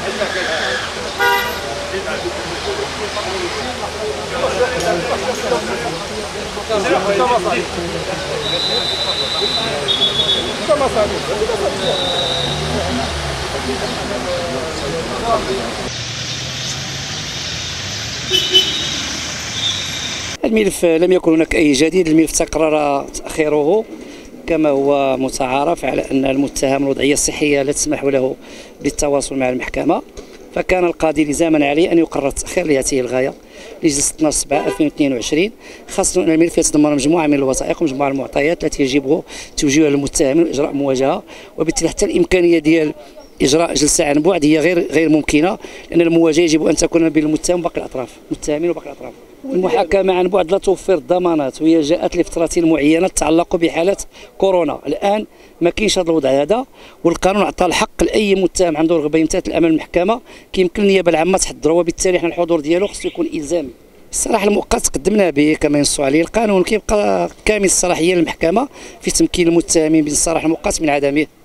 الملف لم يكن هناك أي جديد. الملف تقرر تأخيره كما هو متعارف على أن المتهم الوضعية الصحية لا تسمح له بالتواصل مع المحكمة، فكان القاضي لزاما عليه أن يقرر التأخير لهذه الغاية لجلسة 12/7/2022، خاصة أن الملف يتضمن مجموعة من الوثائق ومجموعة من المعطيات التي يجب توجيهها للمتهم وإجراء مواجهة، وبالتالي حتى الإمكانية ديال إجراء جلسة عن بعد هي غير ممكنة، لأن المواجهة يجب أن تكون بين المتهم وباقي الأطراف، المتهمين وباقي الأطراف. المحاكمة عن بعد لا توفر الضمانات، وهي جاءت لفترة معينة تتعلق بحالة كورونا. الآن ما كاينش هذا الوضع هذا، والقانون عطى الحق لأي متهم عنده رغبة يمتثل أمام المحكمة، كيمكن النيابة العامة تحضره، وبالتالي حنا الحضور ديالو خصو يكون إلزامي. الصراحة المؤقت قدمنا به كما ينص عليه القانون، كيبقى كامل الصلاحية للمحكمة في تمكين المتهمين بالصراحة المؤقت من عدمه.